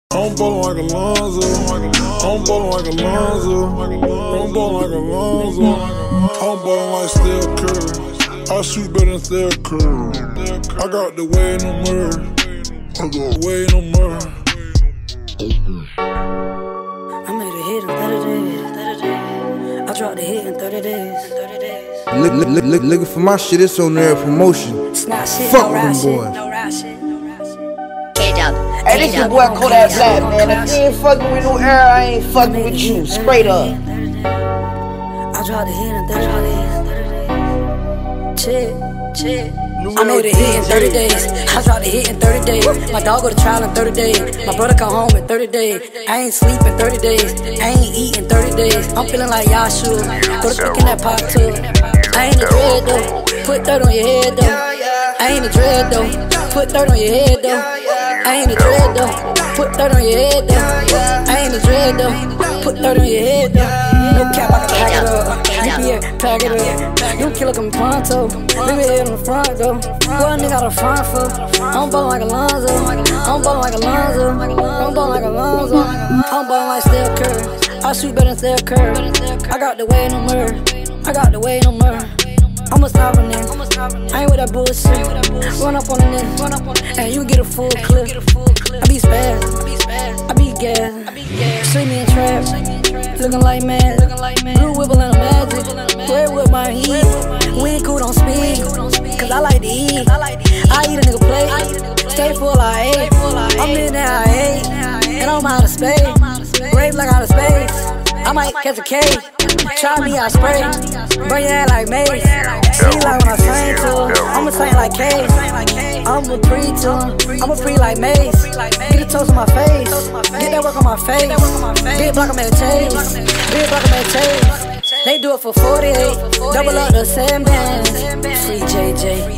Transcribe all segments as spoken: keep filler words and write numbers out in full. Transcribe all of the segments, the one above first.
I'm ballin' like Alonzo. I'm ballin' like Alonzo. I'm ballin' like Alonzo. I'm ballin' like Steph Curry. I shoot better than Steph Curry. I got the way in the mirror. I got the way in the mirror. I made a hit in thirty days. I dropped the hit in thirty days. Look, look, look, look, looking for my shit, it's on there promotion. It's not shit, Fuck no with rap them shit, boys. no rap shit. Hey, this your boy Kodak Black, man. If you ain't fucking with New Era, I ain't fucking with you. Straight up. I dropped the hit in thirty days. Chill, chill. I made a hit in thirty days. I dropped a hit in thirty days. My dog go to trial in thirty days. My brother come home in thirty days. I ain't sleep in thirty days. I ain't eat in thirty days. I'm feeling like Yahshua. Go to speaking that pop too. I ain't a dread though. Put dirt on your head though. I ain't a dread though. Put dirt on your head though. I ain't a dread though. Put dirt on your head though. I ain't a dread though. Put dirt on your head though. No cap, I can pack it up. U P S, pack it up. You killer come pronto. Leave me here in the front though. What a nigga out the front for? I'm ballin' like Alonzo. I'm ballin' like Alonzo. I'm ballin' like Alonzo. I'm ballin' like Steph Curry. I shoot better than Steph Curry. I got the way in the mirror. I got the way in the mirror. I'm a stopper nigga. I ain't with that bullshit. Run up on the nigga, and you get a full clip. I be spaz, I be gas. See me in trap, looking like mad. Blue wibble and a magic. Red with my heat. We ain't cool, don't speed. Cause I like to eat. I eat a nigga plate. Stay full, I ate. I'm in there, I ate. And I'm out of space. Grave like out of space. I might catch a case. Try me, I spray. Bring your head like mace. See like when I sing to her. I'ma sing like Case. I'm a pre to him. I'm a pre like Mace. Get a toast on my face. Get that work on my face. Big block, I'm at Chase. Big block, I'm at Chase. They do it for forty-eight. Double up the same bands. Free J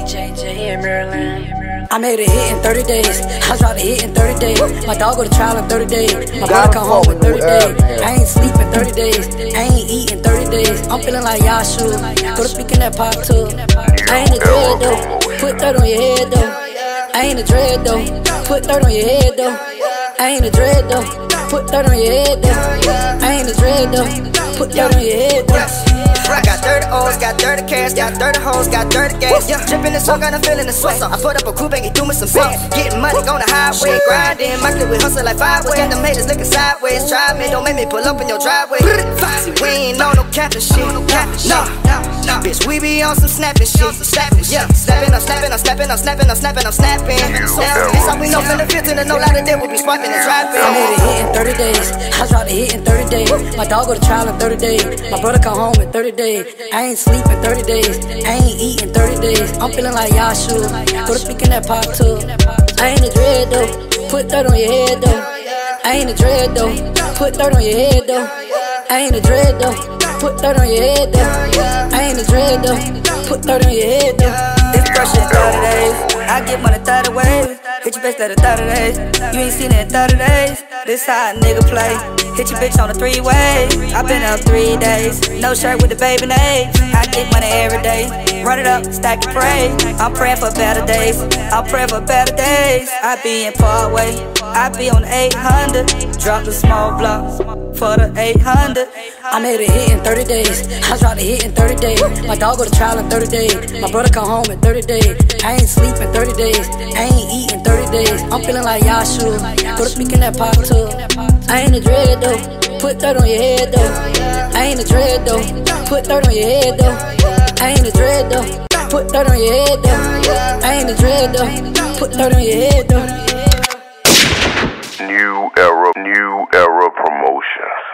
J. Here in Maryland. I made a hit in thirty days. I dropped a hit in thirty days. My dog go to trial in thirty days. My brother come home in thirty days. I ain't sleep in thirty days. I ain't eat in thirty days. I'm feeling like Yahshua. Go to speaking that pop too. I ain't a dread though. Put dirt on your head though. I ain't a dread though. Put dirt on your head though. I ain't a dread though. Put dirt on your head though. I ain't a dread though. Put dirt on your head though. I got dirty O's, got dirty cash, got dirty hoes, got dirty gas. Yeah, drippin' the song, got a feelin' the sweat. I put up a coupe and get through me some bands. Getting money on the highway, grinding. My clip with hustle like five ways. Got them haters looking sideways. Try me, don't make me pull up in your driveway. See, we ain't on no capping shit. No, no, bitch, we be on some snapping shit. Yeah, snapping, I'm snapping, I'm snapping, I'm snapping, I'm snapping, I'm snapping. This how we know from the filter to no lie that they will be swiping and driving. I made a hit in thirty days. I dropped a hit in thirty days. My dog go to trial in thirty days. My brother come home in thirty days. I ain't sleep in thirty days. I ain't eat in thirty days. I'm feeling like Yahshua. Go to speaking that pop too. I ain't a dread though. Put dirt on your head though. I ain't a dread though. Put dirt on your head though. I ain't a dread though. Put dirt on your head though. I ain't a dread though. Put dirt on your head though. It's fresh in thirty days. I get money thirty ways. Hit your bitch that in thirty days. You ain't seen it in thirty days. This how a nigga play. Hit your bitch on the three way. I been up three days. No shirt with the baby name. I get money every day. Run it up, stack and pray. I'm praying for better days. I'm praying for better days. I be in Parkway. I be on eight hundred. Drop the small block for the eight hundred. I made a hit in thirty days. I dropped a hit in thirty days. My dog go to trial in thirty days. My brother come home in thirty days. I ain't sleep in thirty days. I ain't eat in thirty days. I'm feeling like Yahshua. Go to speaking that pop too. I ain't a dread though. Put dirt on your head though. I ain't a dread though. Put dirt on your head though. I ain't a dread though. Put dirt on your head though. I ain't a dread though. Put dirt on your head though. New Era, New Era Promotions.